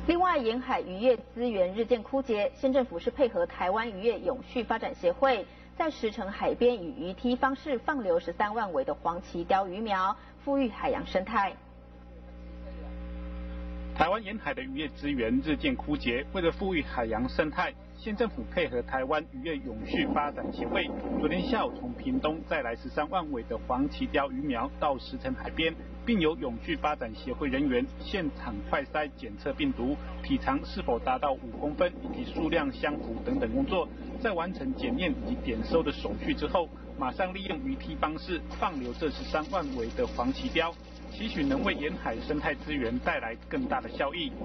另外，沿海渔业资源日渐枯竭，县政府是配合台湾渔业永续发展协会，在石城海边以鱼梯方式放流13万尾的黄鳍鲷鱼苗，富裕海洋生态。 台湾沿海的渔业资源日渐枯竭，为了富裕海洋生态，县政府配合台湾渔业永续发展协会，昨天下午从屏东再来13万尾的黄鳍鲷鱼苗到石城海边，并由永续发展协会人员现场快筛检测病毒、体长是否达到5公分以及数量相符等等工作，在完成检验以及点收的手续之后，马上利用鱼梯方式放流这13万尾的黄鳍鲷，期许能为沿海生态资源带来更大的效益。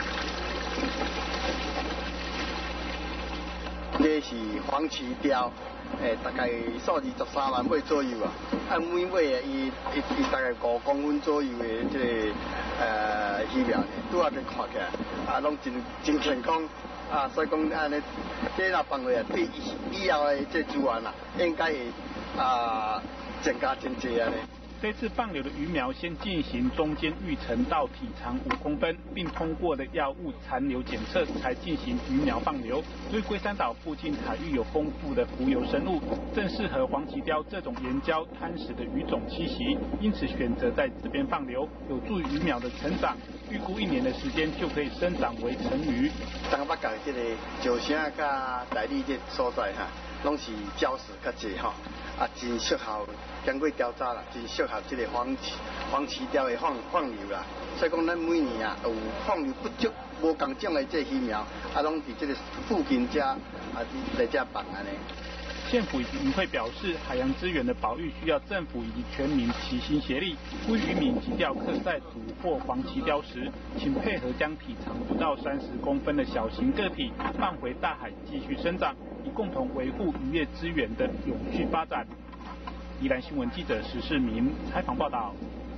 这是黄鳍鲷，大概数字13万尾左右啊。每尾伊大概5公分左右的这个鱼苗呢，拄啊在看起来拢真健康所以讲安尼，这若放落来对以后的这资源应该会增加真济安尼。 这次放流的鱼苗先进行中间育成到体长5公分，并通过的药物残留检测，才进行鱼苗放流。因为龟山岛附近海域有丰富的浮游生物，正适合黄鳍鲷这种岩礁滩石的鱼种栖息，因此选择在这边放流，有助于鱼苗的成长。预估1年的时间就可以生长为成鱼。 当捌讲这个石城甲台里这所在拢是礁石较济真适合经过调查啦，真适合这个黄鳍鲷的放流啦。所以讲，咱每年有放流不足、无共种的这鱼苗，拢伫这个附近遮在遮放安尼。 县府以及渔会表示，海洋资源的保育需要政府以及全民齐心协力。呼吁渔民及钓客在捕获黄鳍鲷时，请配合将体长不到30公分的小型个体放回大海继续生长，以共同维护渔业资源的永续发展。宜兰新闻记者石世明采访报道。